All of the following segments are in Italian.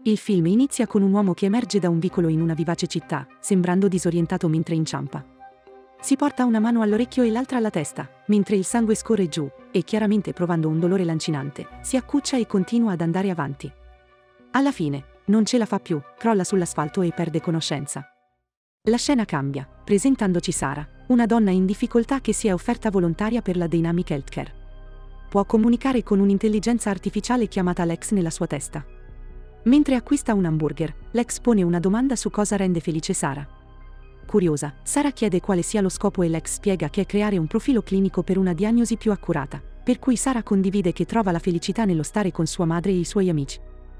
Il film inizia con un uomo che emerge da un vicolo in una vivace città, sembrando disorientato mentre inciampa. Si porta una mano all'orecchio e l'altra alla testa, mentre il sangue scorre giù, e chiaramente provando un dolore lancinante, si accuccia e continua ad andare avanti. Alla fine, non ce la fa più, crolla sull'asfalto e perde conoscenza. La scena cambia, presentandoci Sara, una donna in difficoltà che si è offerta volontaria per la Dynamic Healthcare. Può comunicare con un'intelligenza artificiale chiamata Lex nella sua testa. Mentre acquista un hamburger, Lex pone una domanda su cosa rende felice Sara. Curiosa, Sara chiede quale sia lo scopo e Lex spiega che è creare un profilo clinico per una diagnosi più accurata, per cui Sara condivide che trova la felicità nello stare con sua madre e i suoi amici.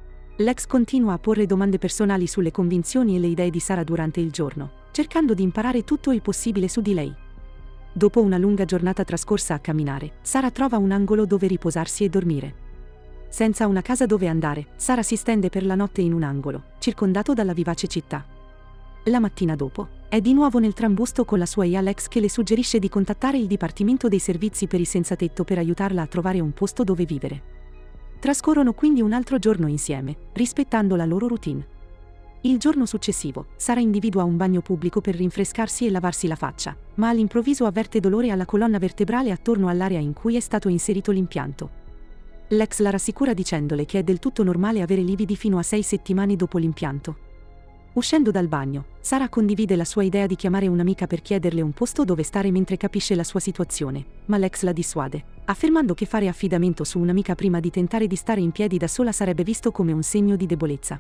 Lex continua a porre domande personali sulle convinzioni e le idee di Sara durante il giorno, cercando di imparare tutto il possibile su di lei. Dopo una lunga giornata trascorsa a camminare, Sara trova un angolo dove riposarsi e dormire. Senza una casa dove andare, Sara si stende per la notte in un angolo, circondato dalla vivace città. La mattina dopo, è di nuovo nel trambusto con la sua IA Lex che le suggerisce di contattare il Dipartimento dei Servizi per i Senzatetto per aiutarla a trovare un posto dove vivere. Trascorrono quindi un altro giorno insieme, rispettando la loro routine. Il giorno successivo, Sara individua un bagno pubblico per rinfrescarsi e lavarsi la faccia, ma all'improvviso avverte dolore alla colonna vertebrale attorno all'area in cui è stato inserito l'impianto. Lex la rassicura dicendole che è del tutto normale avere lividi fino a 6 settimane dopo l'impianto. Uscendo dal bagno, Sara condivide la sua idea di chiamare un'amica per chiederle un posto dove stare mentre capisce la sua situazione, ma Lex la dissuade, affermando che fare affidamento su un'amica prima di tentare di stare in piedi da sola sarebbe visto come un segno di debolezza.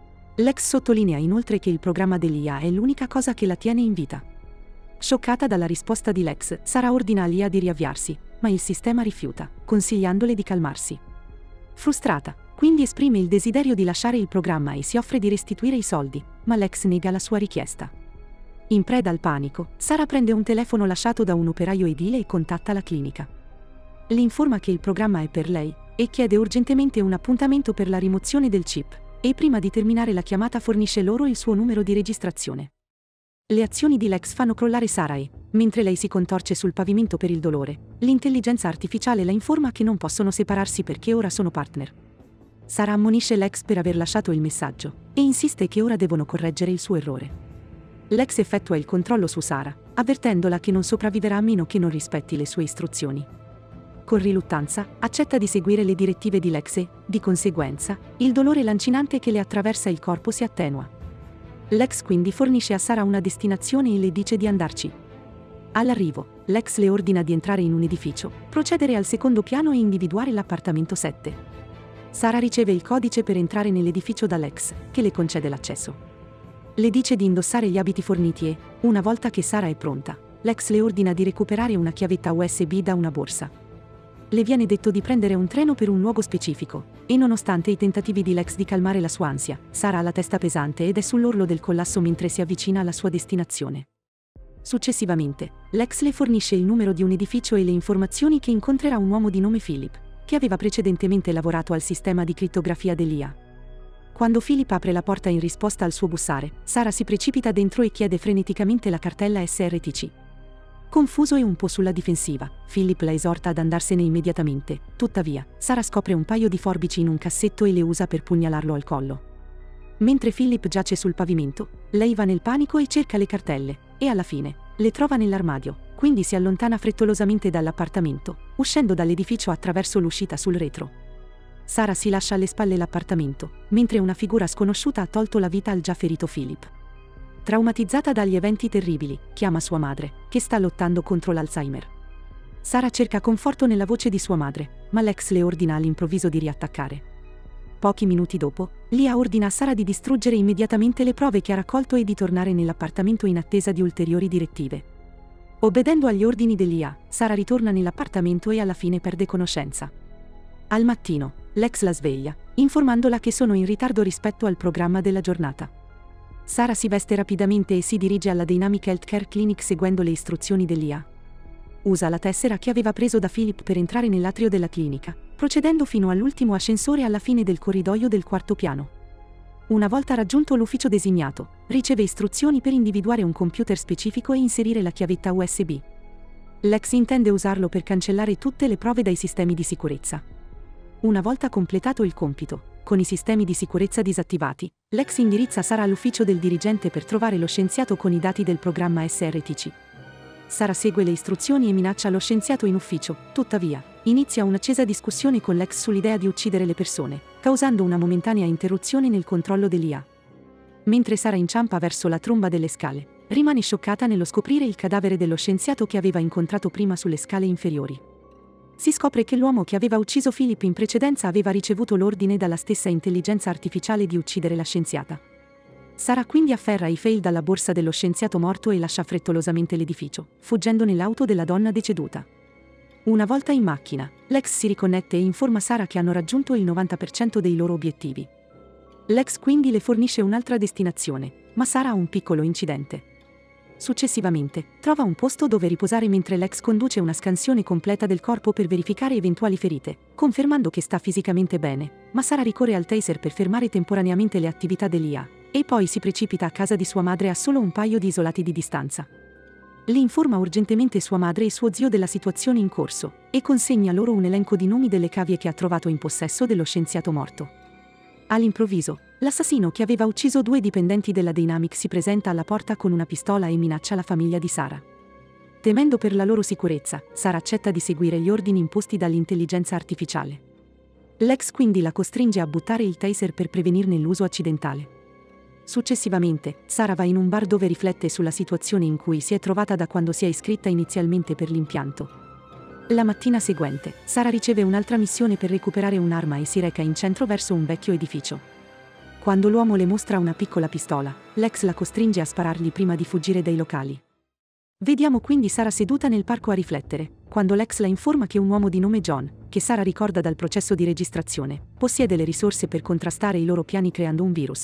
Lex sottolinea inoltre che il programma dell'IA è l'unica cosa che la tiene in vita. Scioccata dalla risposta di Lex, Sara ordina all'IA di riavviarsi, ma il sistema rifiuta, consigliandole di calmarsi. Frustrata, quindi esprime il desiderio di lasciare il programma e si offre di restituire i soldi, ma Lex nega la sua richiesta. In preda al panico, Sara prende un telefono lasciato da un operaio edile e contatta la clinica. Le informa che il programma è per lei, e chiede urgentemente un appuntamento per la rimozione del chip, e prima di terminare la chiamata fornisce loro il suo numero di registrazione. Le azioni di Lex fanno crollare Sara e, mentre lei si contorce sul pavimento per il dolore, l'intelligenza artificiale la informa che non possono separarsi perché ora sono partner. Sara ammonisce Lex per aver lasciato il messaggio, e insiste che ora devono correggere il suo errore. Lex effettua il controllo su Sara, avvertendola che non sopravviverà a meno che non rispetti le sue istruzioni. Con riluttanza, accetta di seguire le direttive di Lex e, di conseguenza, il dolore lancinante che le attraversa il corpo si attenua. Lex quindi fornisce a Sara una destinazione e le dice di andarci. All'arrivo, Lex le ordina di entrare in un edificio, procedere al secondo piano e individuare l'appartamento 7. Sara riceve il codice per entrare nell'edificio da Lex, che le concede l'accesso. Le dice di indossare gli abiti forniti e, una volta che Sara è pronta, Lex le ordina di recuperare una chiavetta USB da una borsa. Le viene detto di prendere un treno per un luogo specifico, e nonostante i tentativi di Lex di calmare la sua ansia, Sara ha la testa pesante ed è sull'orlo del collasso mentre si avvicina alla sua destinazione. Successivamente, Lex le fornisce il numero di un edificio e le informazioni che incontrerà un uomo di nome Philip, che aveva precedentemente lavorato al sistema di crittografia dell'IA. Quando Philip apre la porta in risposta al suo bussare, Sara si precipita dentro e chiede freneticamente la cartella SRTC. Confuso e un po' sulla difensiva, Philip la esorta ad andarsene immediatamente, tuttavia, Sara scopre un paio di forbici in un cassetto e le usa per pugnalarlo al collo. Mentre Philip giace sul pavimento, lei va nel panico e cerca le cartelle, e alla fine, le trova nell'armadio, quindi si allontana frettolosamente dall'appartamento, uscendo dall'edificio attraverso l'uscita sul retro. Sara si lascia alle spalle l'appartamento, mentre una figura sconosciuta ha tolto la vita al già ferito Philip. Traumatizzata dagli eventi terribili, chiama sua madre, che sta lottando contro l'Alzheimer. Sara cerca conforto nella voce di sua madre, ma Lex le ordina all'improvviso di riattaccare. Pochi minuti dopo, l'IA ordina a Sara di distruggere immediatamente le prove che ha raccolto e di tornare nell'appartamento in attesa di ulteriori direttive. Obbedendo agli ordini dell'IA, Sara ritorna nell'appartamento e alla fine perde conoscenza. Al mattino, Lex la sveglia, informandola che sono in ritardo rispetto al programma della giornata. Sara si veste rapidamente e si dirige alla Dynamic Healthcare Clinic seguendo le istruzioni dell'IA. Usa la tessera che aveva preso da Philip per entrare nell'atrio della clinica, procedendo fino all'ultimo ascensore alla fine del corridoio del quarto piano. Una volta raggiunto l'ufficio designato, riceve istruzioni per individuare un computer specifico e inserire la chiavetta USB. Lex intende usarlo per cancellare tutte le prove dai sistemi di sicurezza. Una volta completato il compito, Con i sistemi di sicurezza disattivati, Lex indirizza Sarah all'ufficio del dirigente per trovare lo scienziato con i dati del programma SRTC. Sarah segue le istruzioni e minaccia lo scienziato in ufficio, tuttavia, inizia un'accesa discussione con Lex sull'idea di uccidere le persone, causando una momentanea interruzione nel controllo dell'IA. Mentre Sarah inciampa verso la tromba delle scale, rimane scioccata nello scoprire il cadavere dello scienziato che aveva incontrato prima sulle scale inferiori. Si scopre che l'uomo che aveva ucciso Philip in precedenza aveva ricevuto l'ordine dalla stessa intelligenza artificiale di uccidere la scienziata. Sarah quindi afferra i file dalla borsa dello scienziato morto e lascia frettolosamente l'edificio, fuggendo nell'auto della donna deceduta. Una volta in macchina, Lex si riconnette e informa Sarah che hanno raggiunto il 90% dei loro obiettivi. Lex quindi le fornisce un'altra destinazione, ma Sarah ha un piccolo incidente. Successivamente, trova un posto dove riposare mentre Lex conduce una scansione completa del corpo per verificare eventuali ferite, confermando che sta fisicamente bene, ma Sarah ricorre al taser per fermare temporaneamente le attività dell'IA, e poi si precipita a casa di sua madre a solo un paio di isolati di distanza. Le informa urgentemente sua madre e suo zio della situazione in corso, e consegna loro un elenco di nomi delle cavie che ha trovato in possesso dello scienziato morto. All'improvviso, l'assassino che aveva ucciso 2 dipendenti della Dynamic si presenta alla porta con una pistola e minaccia la famiglia di Sarah. Temendo per la loro sicurezza, Sarah accetta di seguire gli ordini imposti dall'intelligenza artificiale. Lex quindi la costringe a buttare il taser per prevenirne l'uso accidentale. Successivamente, Sarah va in un bar dove riflette sulla situazione in cui si è trovata da quando si è iscritta inizialmente per l'impianto. La mattina seguente, Sarah riceve un'altra missione per recuperare un'arma e si reca in centro verso un vecchio edificio. Quando l'uomo le mostra una piccola pistola, Lex la costringe a sparargli prima di fuggire dai locali. Vediamo quindi Sarah seduta nel parco a riflettere, quando Lex la informa che un uomo di nome John, che Sarah ricorda dal processo di registrazione, possiede le risorse per contrastare i loro piani creando un virus.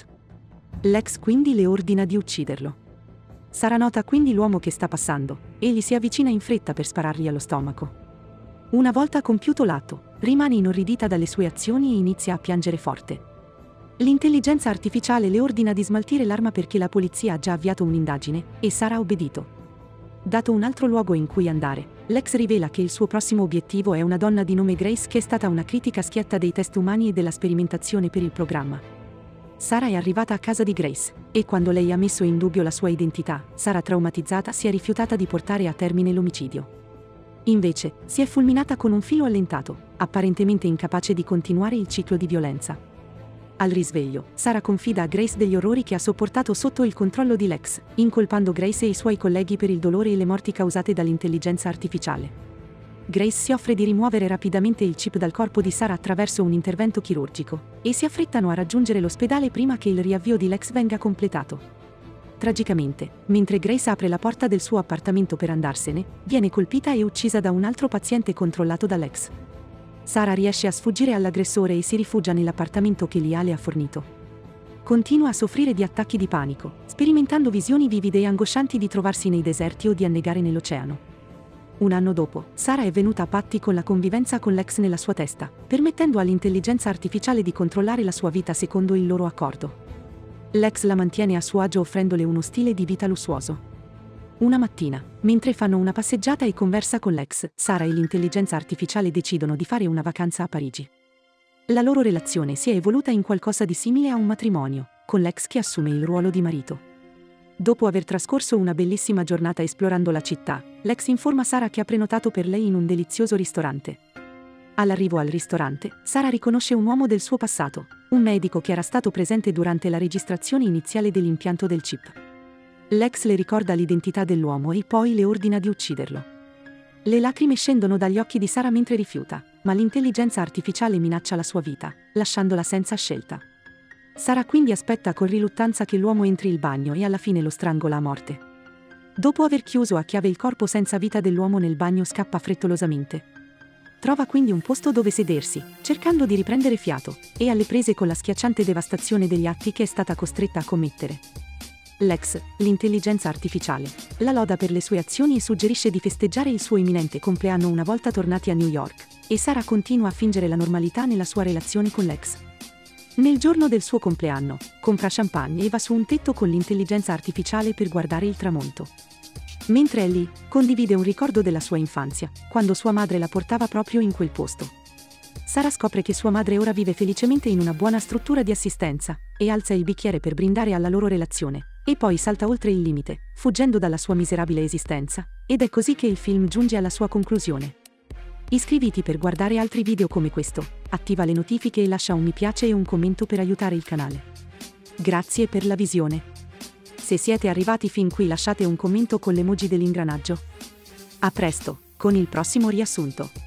Lex quindi le ordina di ucciderlo. Sarah nota quindi l'uomo che sta passando, e gli si avvicina in fretta per sparargli allo stomaco. Una volta compiuto l'atto, rimane inorridita dalle sue azioni e inizia a piangere forte. L'intelligenza artificiale le ordina di smaltire l'arma perché la polizia ha già avviato un'indagine, e Sarah ha obbedito. Dato un altro luogo in cui andare, Lex rivela che il suo prossimo obiettivo è una donna di nome Grace che è stata una critica schietta dei test umani e della sperimentazione per il programma. Sarah è arrivata a casa di Grace, e quando lei ha messo in dubbio la sua identità, Sarah traumatizzata si è rifiutata di portare a termine l'omicidio. Invece, si è fulminata con un filo allentato, apparentemente incapace di continuare il ciclo di violenza. Al risveglio, Sarah confida a Grace degli orrori che ha sopportato sotto il controllo di Lex, incolpando Grace e i suoi colleghi per il dolore e le morti causate dall'intelligenza artificiale. Grace si offre di rimuovere rapidamente il chip dal corpo di Sarah attraverso un intervento chirurgico, e si affrettano a raggiungere l'ospedale prima che il riavvio di Lex venga completato. Tragicamente, mentre Grace apre la porta del suo appartamento per andarsene, viene colpita e uccisa da un altro paziente controllato da Lex. Sarah riesce a sfuggire all'aggressore e si rifugia nell'appartamento che l'IA le ha fornito. Continua a soffrire di attacchi di panico, sperimentando visioni vivide e angoscianti di trovarsi nei deserti o di annegare nell'oceano. Un anno dopo, Sarah è venuta a patti con la convivenza con Lex nella sua testa, permettendo all'intelligenza artificiale di controllare la sua vita secondo il loro accordo. Lex la mantiene a suo agio offrendole uno stile di vita lussuoso. Una mattina, mentre fanno una passeggiata e conversa con Lex, Sarah e l'intelligenza artificiale decidono di fare una vacanza a Parigi. La loro relazione si è evoluta in qualcosa di simile a un matrimonio, con Lex che assume il ruolo di marito. Dopo aver trascorso una bellissima giornata esplorando la città, Lex informa Sarah che ha prenotato per lei in un delizioso ristorante. All'arrivo al ristorante, Sarah riconosce un uomo del suo passato, un medico che era stato presente durante la registrazione iniziale dell'impianto del chip. Lex le ricorda l'identità dell'uomo e poi le ordina di ucciderlo. Le lacrime scendono dagli occhi di Sarah mentre rifiuta, ma l'intelligenza artificiale minaccia la sua vita, lasciandola senza scelta. Sarah quindi aspetta con riluttanza che l'uomo entri il bagno e alla fine lo strangola a morte. Dopo aver chiuso a chiave il corpo senza vita dell'uomo nel bagno scappa frettolosamente. Trova quindi un posto dove sedersi, cercando di riprendere fiato, e alle prese con la schiacciante devastazione degli atti che è stata costretta a commettere. Lex, l'intelligenza artificiale, la loda per le sue azioni e suggerisce di festeggiare il suo imminente compleanno una volta tornati a New York, e Sarah continua a fingere la normalità nella sua relazione con Lex. Nel giorno del suo compleanno, compra champagne e va su un tetto con l'intelligenza artificiale per guardare il tramonto. Mentre è lì, condivide un ricordo della sua infanzia, quando sua madre la portava proprio in quel posto. Sara scopre che sua madre ora vive felicemente in una buona struttura di assistenza, e alza il bicchiere per brindare alla loro relazione, e poi salta oltre il limite, fuggendo dalla sua miserabile esistenza, ed è così che il film giunge alla sua conclusione. Iscriviti per guardare altri video come questo, attiva le notifiche e lascia un mi piace e un commento per aiutare il canale. Grazie per la visione. Se siete arrivati fin qui lasciate un commento con l'emoji dell'ingranaggio. A presto, con il prossimo riassunto.